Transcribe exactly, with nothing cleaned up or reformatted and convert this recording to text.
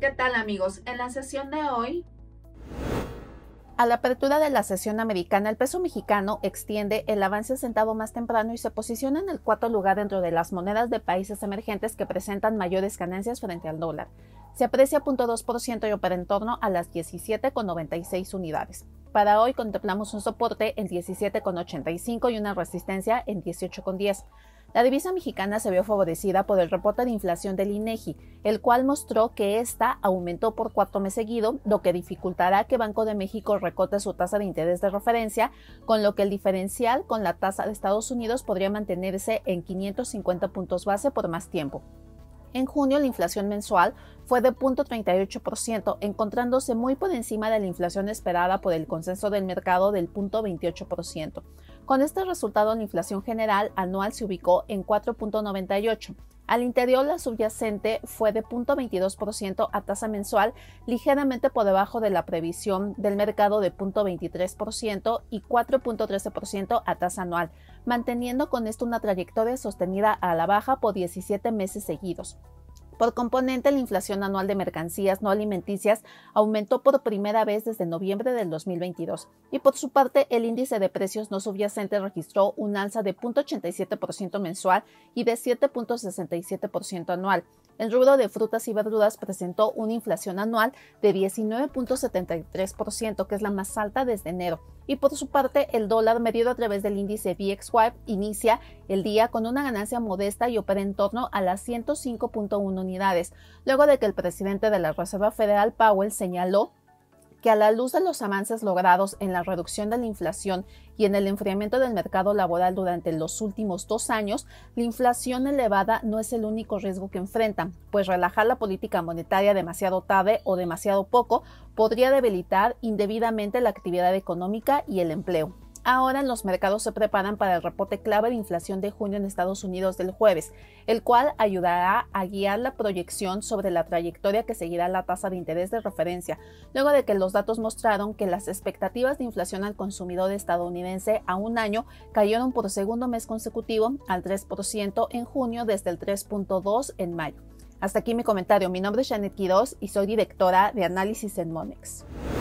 ¿Qué tal, amigos? En la sesión de hoy, a la apertura de la sesión americana, el peso mexicano extiende el avance asentado más temprano y se posiciona en el cuarto lugar dentro de las monedas de países emergentes que presentan mayores ganancias frente al dólar. Se aprecia cero punto dos por ciento y opera en torno a las diecisiete con noventa y seis unidades. Para hoy contemplamos un soporte en diecisiete con ochenta y cinco y una resistencia en dieciocho con diez. La divisa mexicana se vio favorecida por el reporte de inflación del INEGI, el cual mostró que ésta aumentó por cuarto mes seguido, lo que dificultará que Banco de México recorte su tasa de interés de referencia, con lo que el diferencial con la tasa de Estados Unidos podría mantenerse en quinientos cincuenta puntos base por más tiempo. En junio, la inflación mensual fue de cero punto treinta y ocho por ciento, encontrándose muy por encima de la inflación esperada por el consenso del mercado del cero punto veintiocho por ciento. Con este resultado, la inflación general anual se ubicó en cuatro punto noventa y ocho por ciento. Al interior, la subyacente fue de cero punto veintidós por ciento a tasa mensual, ligeramente por debajo de la previsión del mercado de cero punto veintitrés por ciento y cuatro punto trece por ciento a tasa anual, manteniendo con esto una trayectoria sostenida a la baja por diecisiete meses seguidos. Por componente, la inflación anual de mercancías no alimenticias aumentó por primera vez desde noviembre del dos mil veintidós y por su parte el índice de precios no subyacente registró un alza de cero punto ochenta y siete por ciento mensual y de siete punto sesenta y siete por ciento anual. El rubro de frutas y verduras presentó una inflación anual de diecinueve punto setenta y tres por ciento, que es la más alta desde enero. Y por su parte, el dólar medido a través del índice V X W inicia el día con una ganancia modesta y opera en torno a las ciento cinco punto uno unidades, luego de que el presidente de la Reserva Federal, Powell, señaló que a la luz de los avances logrados en la reducción de la inflación y en el enfriamiento del mercado laboral durante los últimos dos años, la inflación elevada no es el único riesgo que enfrentan, pues relajar la política monetaria demasiado tarde o demasiado poco podría debilitar indebidamente la actividad económica y el empleo. Ahora los mercados se preparan para el reporte clave de inflación de junio en Estados Unidos del jueves, el cual ayudará a guiar la proyección sobre la trayectoria que seguirá la tasa de interés de referencia, luego de que los datos mostraron que las expectativas de inflación al consumidor estadounidense a un año cayeron por segundo mes consecutivo al tres por ciento en junio desde el tres punto dos por ciento en mayo. Hasta aquí mi comentario. Mi nombre es Janet Quiroz y soy directora de análisis en Monex.